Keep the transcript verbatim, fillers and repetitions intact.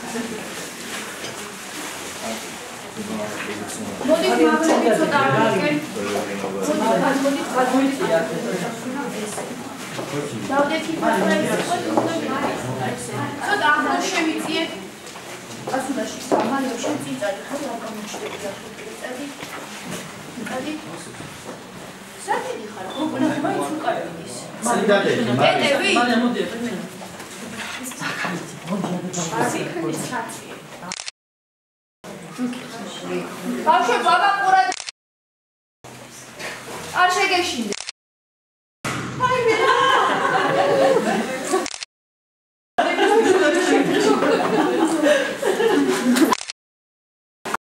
მოდით მაგალითად ცოტა აღდგენ. მოდით გადმოდით. დავდეთი პატრონის ცოტა აღდგენ შევიწიეთ. ასულაში სამალე შეწიწარი ხო გამოჩნდება ხუთი. ადი. საერთოდ ხარ, გოგონა მაინც უკარდიდის. დედები? მალე მოდი, მე. საკალითი, მოდი, ასე ქნის ჩაცი. ბავშვი, ბაბა ყურა არ შეგეშინდე.